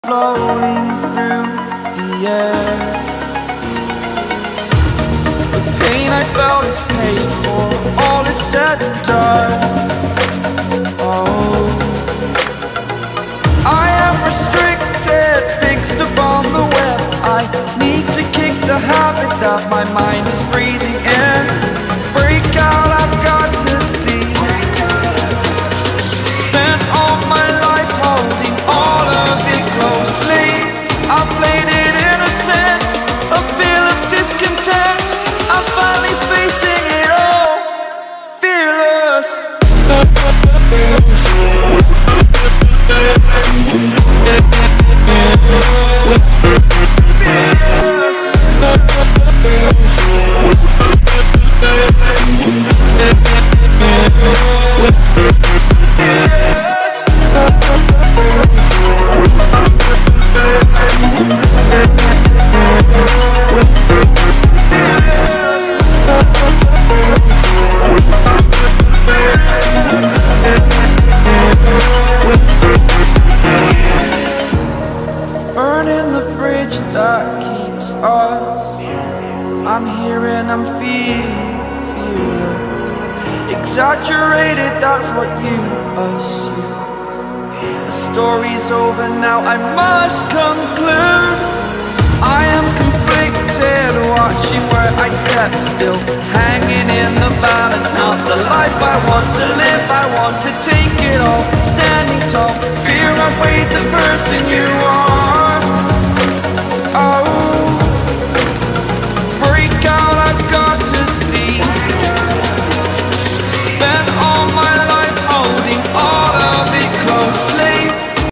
floating through the air. The pain I felt is paid for, all is said and done. Oh, I am restricted, fixed upon the web. I need to kick the habit that my mind is breathing in. Break out, I've got to see. Spent all my life holding all of it closely. I played it innocent, a feel of discontent. I'm finally facing it all, fearless. Burning the bridge that keeps us. I'm here and I'm feeling fearless. Exaggerated, that's what you assume. The story's over now, I must conclude. I am conflicted, watching where I step still, hanging in the balance. Not the life I want to live, I want to take it all. Standing tall, fear I weighed the person you are.